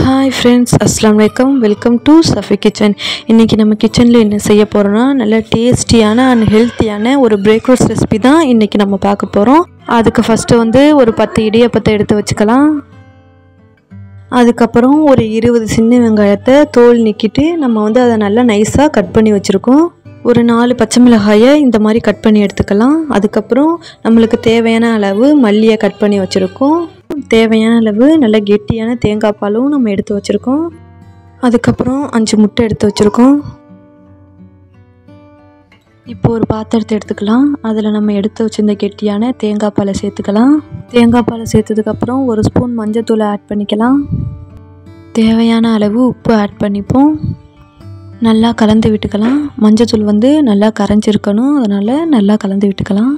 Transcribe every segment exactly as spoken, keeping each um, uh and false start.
Hi friends, Assalamu alaikum. Welcome to Safee kitchen. இன்னைக்கு நம்ம கிச்சன்ல என்ன செய்ய போறோம்னா நல்ல டேஸ்டியான and ஹெல்தியான ஒரு பிரேக்ஃபாஸ்ட் ரெசிபி தான் இன்னைக்கு நம்ம பார்க்க போறோம். அதுக்கு ஃபர்ஸ்ட் வந்து ஒரு பத்து இடியப்பத்தை எடுத்து வச்சுக்கலாம். அதுக்கு அப்புறம் ஒரு இருபது சின்ன வெங்காயத்தை தோல் நீக்கிட்டு நம்ம வந்து அதை நல்லா நைஸா கட் பண்ணி வச்சிருக்கோம். ஒரு நாலு பச்சை மிளகாயை இந்த மாதிரி கட் பண்ணி எடுத்துக்கலாம். அதுக்கு அப்புறம் நமக்கு தேவையான அளவு மல்லியை கட் பண்ணி வச்சிருக்கோம். தேவையான அளவு நல்ல கெட்டியான தேங்காய் பாலும் நம்ம எடுத்து வச்சிருக்கோம். அதுக்கப்புறம் அஞ்சு முட்டை எடுத்து வச்சிருக்கோம். இப்போ ஒரு பாத்திரத்தை எடுத்துக்கலாம். அதில் நம்ம எடுத்து வச்சிருந்த கெட்டியான தேங்காய் பாலை சேர்த்துக்கலாம். தேங்காய் பாலை சேர்த்ததுக்கப்புறம் ஒரு ஸ்பூன் மஞ்சத்தூளை ஆட் பண்ணிக்கலாம். தேவையான அளவு உப்பு ஆட் பண்ணிப்போம். நல்லா கலந்து விட்டுக்கலாம். மஞ்சத்தூள் வந்து நல்லா கரைஞ்சிருக்கணும், அதனால் நல்லா கலந்து விட்டுக்கலாம்.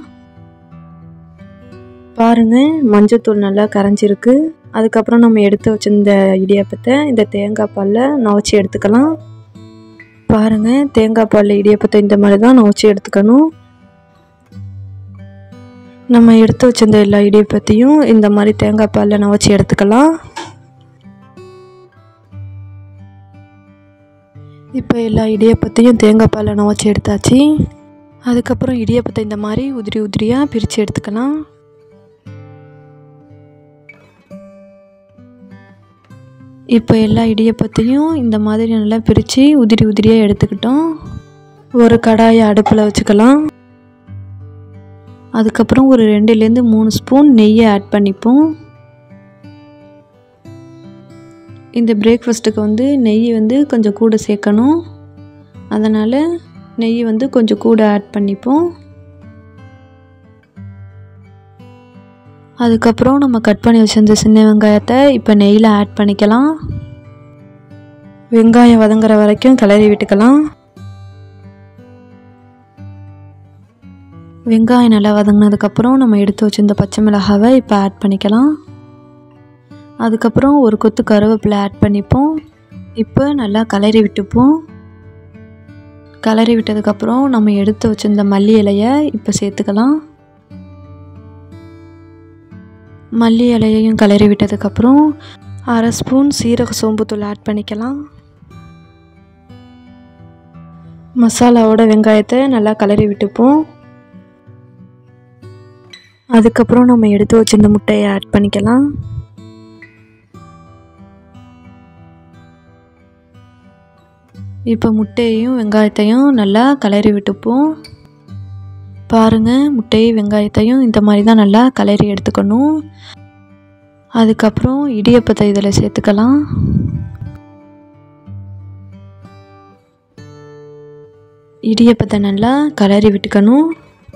பாருங்கள், மஞ்சத்தூள் நல்லா கரைஞ்சிருக்கு. அதுக்கப்புறம் நம்ம எடுத்து வச்சிருந்த இடியாப்பத்தை இந்த தேங்காய் பாலில் நவச்சி எடுத்துக்கலாம். பாருங்கள், தேங்காய் பாலில் இடியாப்பத்தை இந்த மாதிரி தான் நவச்சி எடுத்துக்கணும். நம்ம எடுத்து வச்சிருந்த எல்லா இடியாப்பத்தையும் இந்த மாதிரி தேங்காய் பாலில் நவச்சி எடுத்துக்கலாம். இப்போ எல்லா இடியாப்பத்தையும் தேங்காய் பாலில் நவச்சி எடுத்தாச்சு. அதுக்கப்புறம் இடியாப்பத்தை இந்த மாதிரி உதிரி உதிரியாக பிரித்து எடுத்துக்கலாம். இப்போ எல்லா இடியப்பத்தையும் இந்த மாதிரி நல்லா பிரித்து உதிரி உதிரியாக எடுத்துக்கிட்டோம். ஒரு கடாயை அடுப்பில் வச்சுக்கலாம். அதுக்கப்புறம் ஒரு ரெண்டுலேருந்து மூணு ஸ்பூன் நெய்யை ஆட் பண்ணிப்போம். இந்த பிரேக்ஃபாஸ்ட்டுக்கு வந்து நெய் வந்து கொஞ்சம் கூட சேர்க்கணும், அதனால் நெய் வந்து கொஞ்சம் கூட ஆட் பண்ணிப்போம். அதுக்கப்புறம் நம்ம கட் பண்ணி வச்சிருந்த சின்ன வெங்காயத்தை இப்போ நெய்யில் ஆட் பண்ணிக்கலாம். வெங்காயம் வதங்குற வரைக்கும் கிளறி விட்டுக்கலாம். வெங்காயம் நல்லா வதங்கினதுக்கப்புறம் நம்ம எடுத்து வச்சிருந்த பச்சை மிளகாவை இப்போ ஆட் பண்ணிக்கலாம். அதுக்கப்புறம் ஒரு கொத்து கருவேப்பிலை ஆட் பண்ணிப்போம். இப்போ நல்லா கிளறி விட்டுப்போம். கிளறி விட்டதுக்கப்புறம் நம்ம எடுத்து வச்சிருந்த மல்லி இலையை இப்போ சேர்த்துக்கலாம். மல்லி இலையையும் கிளறி விட்டதுக்கப்புறம் அரை ஸ்பூன் சீரக சோம்புத்தூள் ஆட் பண்ணிக்கலாம். மசாலாவோட வெங்காயத்தை நல்லா கிளறி விட்டுப்போம். அதுக்கப்புறம் நம்ம எடுத்து வச்சிருந்த முட்டையை ஆட் பண்ணிக்கலாம். இப்போ முட்டையையும் வெங்காயத்தையும் நல்லா கிளறி விட்டுப்போம். பாருங்கள், முட்டையும் வெங்காயத்தையும் இந்த மாதிரி தான் நல்லா கிளறி எடுத்துக்கணும். அதுக்கப்புறம் இடியப்பத்தை இதில் சேர்த்துக்கலாம். இடியப்பத்தை நல்லா கிளறி விட்டுக்கணும்.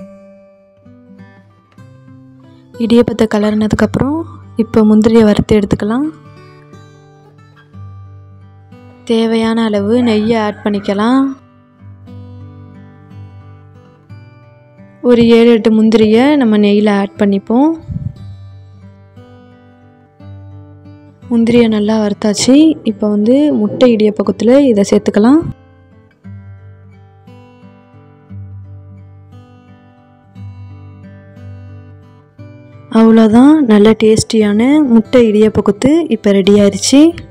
இடியப்பத்தை கிளறினதுக்கப்புறம் இப்போ முந்திரியை வறுத்து எடுத்துக்கலாம். தேவையான அளவு நெய்யை ஆட் பண்ணிக்கலாம். ஒரு ஏழு எட்டு முந்திரியை நம்ம நெய்யில் ஆட் பண்ணிப்போம். முந்திரியை நல்லா வறுத்தாச்சு. இப்போ வந்து முட்டை இடியப்பத்தில் இதை சேர்த்துக்கலாம். அவ்வளோதான், நல்ல டேஸ்டியான முட்டை இடியப்ப கொத்து இப்போ ரெடி ஆயிடுச்சு.